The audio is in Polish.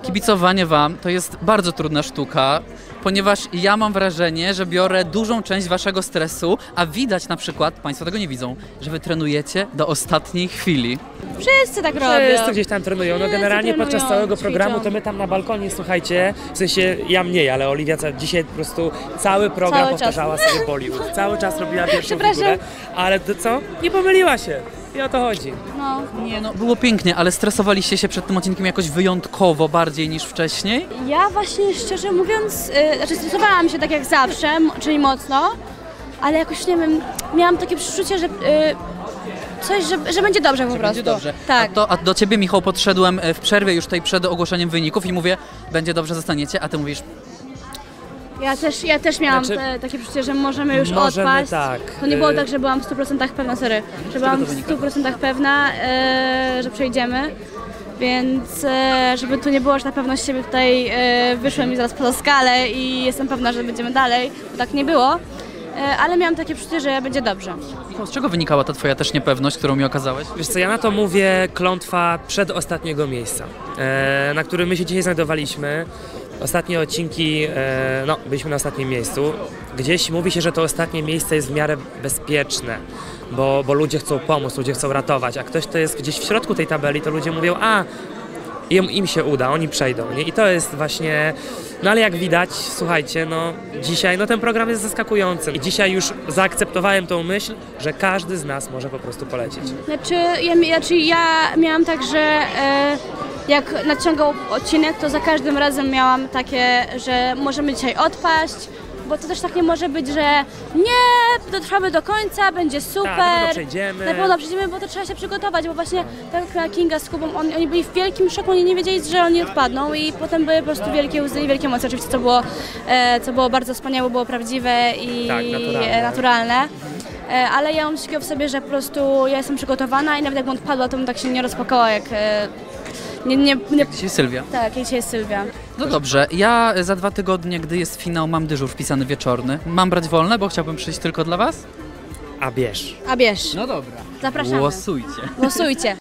kibicowanie wam to jest bardzo trudna sztuka, ponieważ ja mam wrażenie, że biorę dużą część waszego stresu, a widać na przykład, państwo tego nie widzą, że wy trenujecie do ostatniej chwili. Wszyscy tak robią. Wszyscy gdzieś tam trenują. No generalnie podczas całego programu to my tam na balkonie, słuchajcie, w sensie ja mniej, ale Oliwia dzisiaj po prostu cały program powtarzała sobie Bollywood. Cały czas robiła pierwszą figurę, ale to co? Nie pomyliła się. I o to chodzi. No. Nie no, było pięknie, ale stresowaliście się przed tym odcinkiem jakoś wyjątkowo bardziej niż wcześniej? Ja właśnie szczerze mówiąc, znaczy stresowałam się tak jak zawsze, czyli mocno, ale jakoś nie wiem, miałam takie przeczucie, że coś, że będzie dobrze po prostu. Będzie dobrze. Tak. A do ciebie, Michał, podszedłem w przerwie już tej przed ogłoszeniem wyników i mówię, będzie dobrze, zostaniecie, a ty mówisz... Ja też miałam takie przeczucie, że możemy już odpaść. Tak. To nie było tak, że byłam w 100% pewna, że byłam w 100% pewna, że przejdziemy. Więc żeby tu nie było, że na pewno z siebie tutaj wyszło mi zaraz poza skalę i jestem pewna, że będziemy dalej, bo tak nie było. Ale miałam takie przeczucie, że będzie dobrze. Michał, z czego wynikała ta twoja też niepewność, którą mi okazałeś? Wiesz co, ja na to mówię klątwa przedostatniego miejsca, na którym my się dzisiaj znajdowaliśmy. Ostatnie odcinki, no, byliśmy na ostatnim miejscu. Gdzieś mówi się, że to ostatnie miejsce jest w miarę bezpieczne, bo ludzie chcą pomóc, ludzie chcą ratować, a ktoś, kto jest gdzieś w środku tej tabeli, to ludzie mówią, im się uda, oni przejdą, nie? I to jest właśnie, no ale jak widać, słuchajcie, no dzisiaj, no ten program jest zaskakujący i dzisiaj już zaakceptowałem tą myśl, że każdy z nas może po prostu polecieć. Znaczy ja miałam tak, że jak nadciągał odcinek, to za każdym razem miałam takie, że możemy dzisiaj odpaść, bo to też tak nie może być, że nie, dotrwamy do końca, będzie super. Tak, na pewno przejdziemy. Bo to trzeba się przygotować, bo właśnie tak jak Kinga z Kubą, oni byli w wielkim szoku, oni nie wiedzieli, że oni odpadną i potem były po prostu wielkie łzy i wielkie emocje. Oczywiście co było bardzo wspaniałe, było prawdziwe i tak, naturalne. Ale ja mam w sobie, że po prostu ja jestem przygotowana i nawet jakbym odpadła, to bym tak się nie rozpakowała jak... Jak dzisiaj Sylwia. Tak, jak dzisiaj jest Sylwia. No dobrze, ja za 2 tygodnie, gdy jest finał, mam dyżur wpisany wieczorny. Mam brać wolne, bo chciałbym przyjść tylko dla was? A bierz. A bierz. No dobra. Zapraszamy. Głosujcie. Głosujcie.